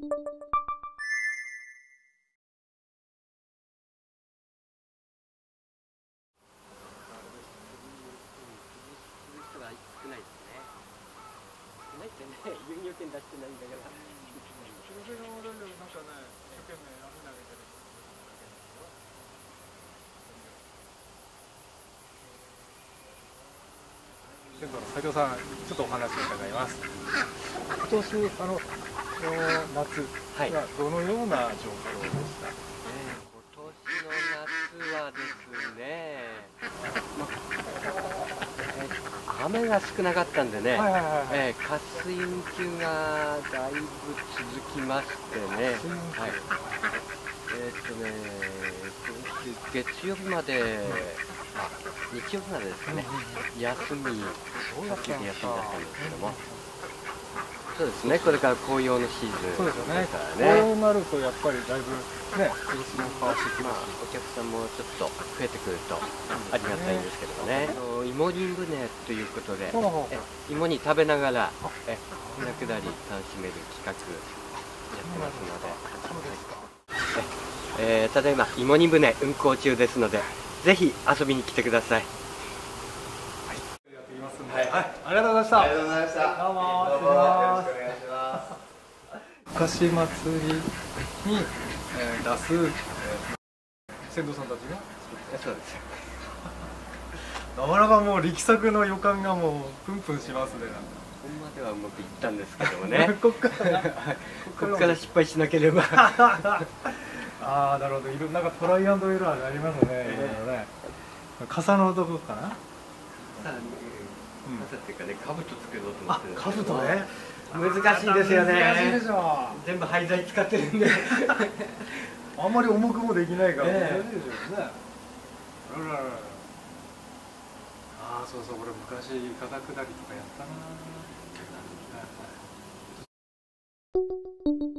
少ないですね。少ないってね、輸入権出してないんだから。 調整が悪いよりなんかね、一生懸命網投げてる。先頭の斉藤さん、ちょっとお話を伺います。今年夏はどのような状況でした？ 今年の夏はですね、雨が少なかったんでね、渇水運休がだいぶ続きましてね、月曜日まで、日曜日までですね、休み、夏休みだったんですけども、そうですね、これから紅葉のシーズンですからね。 こうなるとやっぱりだいぶね、様子も変わってきます。 お客さんもちょっと増えてくるとありがたいんですけどね。芋煮船ということで、芋煮食べながら船下り楽しめる企画やってますので、ただいま芋煮船運航中ですので、ぜひ遊びに来てください。 ありがとうございました。 ありがとうございました。 どうも、 よろしくお願いします。 お菓子祭りに、出す、船頭さんたちがそうです。 なかなかもう力作の予感がもうプンプンしますね。 ここまではうまくいったんですけどもね。 ここから失敗しなければ。 ああ、なるほど。なんかトライアンドエラーがありますね。いろいろね。傘のとこかな。 傘っていうかね、兜作ろうと思ってるんですけど。 兜ね。 難しいですよね。 難しいでしょ。 全部廃材使ってるんで。 あんまり重くもできないから難しいでしょうね。ああ、そうそう、俺昔風下りとかやったな。